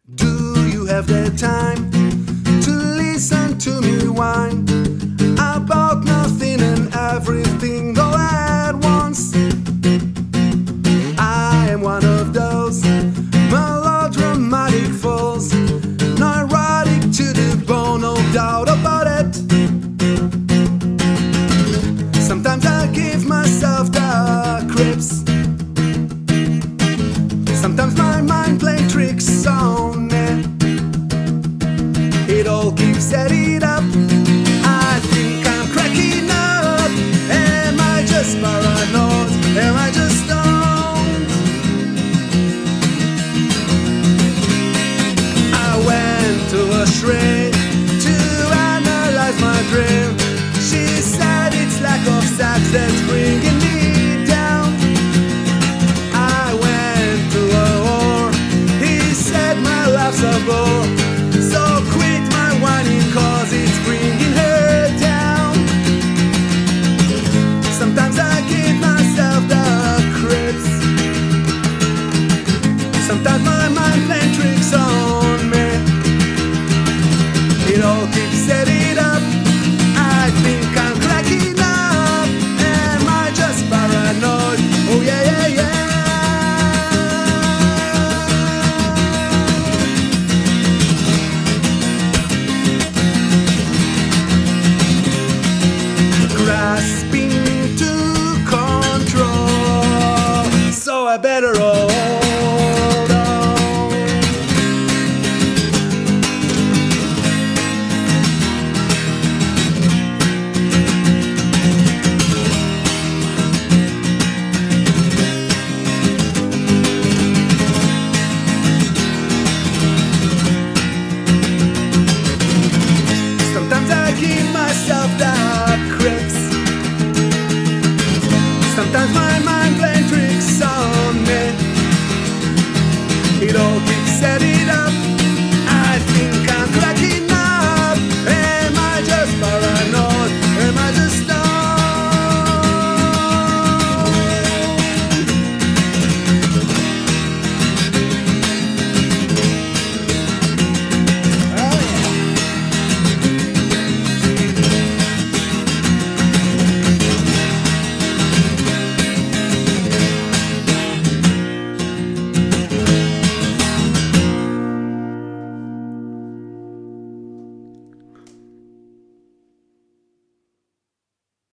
Do you have the time to listen to me whine about nothing and everything all at once? I am one of those melodramatic fools, neurotic to the bone, no doubt about it. Sometimes I give myself the creeps. Sometimes my mind plays tricks on me. It all keeps adding up. I think I'm cracking up. Am I just paranoid? Am I just stoned? I went to a shrink to analyze my dream. She said it's lack of sex that's bringing me down. I went to a whore. He said my life's a bore. So quit my whining cause it's bringing her down. Sometimes I give myself the creeps. Sometimes my mind plays tricks on